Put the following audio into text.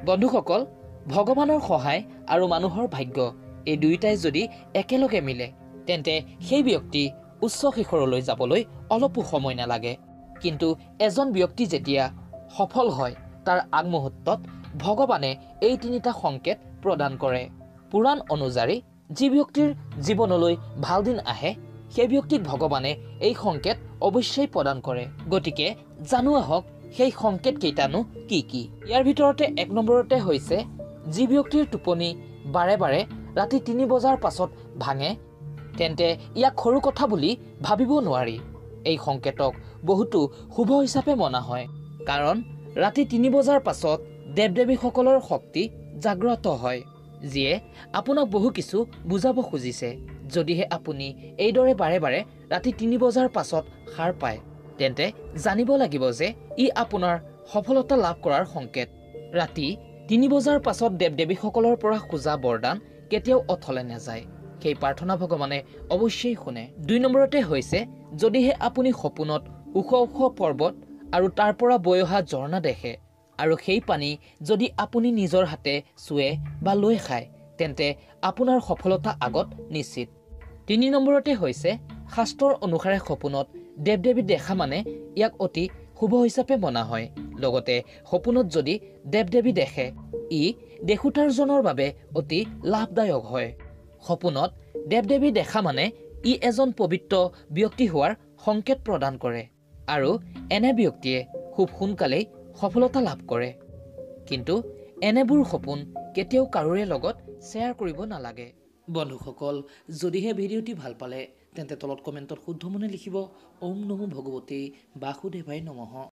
বন্ধুসকল, ভগৱানৰ সহায় আৰু মানুহৰ ভাগ্য এই দুয়োটাই যদি একেলগে মিলে তেন্তে সেই ব্যক্তি উচ্চ শিখৰলৈ যাবলৈ অলপো সময় নালাগে। কিন্তু এজন ব্যক্তি যেতিয়া সফল হয় তাৰ আগমুহূৰ্তত ভগৱানে এই তিনিটা সংকেত প্ৰদান কৰে। পুৰাণ অনুযায়ী যি ব্যক্তিৰ জীৱনলৈ ভাল দিন আহে সেই ব্যক্তিক ভগৱানে এই সংকেত অৱশ্যেই প্ৰদান কৰে। গতিকে জানো আহক সেই সংকেত কেইটানো কি কি। ইয়াৰ ভিতৰতে 1 নম্বৰতে হৈছে যি ব্যক্তিৰ টোপনি বাৰে বাৰে ৰাতি 3 বজাৰ পাছত ভাঙে তেন্তে ইয়াক সৰু কথা বুলি ভাবিব নোৱাৰি। এই সংকেতক বহুতো শুভ হিচাপে মনা হয়, কাৰণ ৰাতি 3 বজাৰ পাছত দেৱ-দেৱীসকলৰ শক্তি জাগ্ৰত হয়, যিয়ে আপোনাক বহু কিছু বুজাব খুজিছে। যদিহে আপুনি এইদৰে বাৰে বাৰে ৰাতি 3 বজাৰ পাছত সাৰ পায় তেন্তে জানিব লাগিব যে ই আপোনাৰ সফলতা লাভ কৰাৰ সংকেত। ৰাতি 3 বজাৰ পাছত দেৱ-দেৱীসকলৰ পৰা খোজা বৰদান কেতিয়াও অথলে নাযায়। সেই প্ৰাৰ্থনা ভগৱানে অৱশ্যেই শুনে। 2 নম্বৰতে হৈছে যদিহে আপুনি সপোনত ওখ ওখ পৰ্বত আৰু তাৰ পৰা বৈ অহা ঝৰ্ণা দেখে আৰু সেই পানী যদি আপুনি নিজৰ হাতে চুৱে বা লৈ খায় তেন্তে আপোনাৰ সফলতা আগত নিশ্চিত। 3 নম্বৰতে হৈছে শাস্ত্ৰৰ অনুসাৰে সপোনত দেৱ-দেৱী দেখা মানে ইয়াক অতি শুভ হিচাপে মনা হয়। লগতে সপোনত যদি দেৱ-দেৱী দেখে ই দেখোঁতাৰজনৰ বাবে অতি লাভদায়ক হয়। সপোনত দেৱ-দেৱী দেখা মানে ই এজন পবিত্ৰ ব্যক্তি হোৱাৰ সংকেত প্ৰদান কৰে আৰু এনে ব্যক্তিয়ে খুব সোনকালেই সফলতা লাভ কৰে। কিন্তু এনেবোৰ সপোন কেতিয়াও কাৰোৰে লগত শ্বেয়াৰ কৰিব নালাগে। বন্ধুসকল, যদিহে ভিডিঅ'টি ভাল পালে তেন্তে তলত কমেণ্টত শুদ্ধ মনে লিখিব ওম নমো ভগৱতী বাসুদেৱায় নমঃ।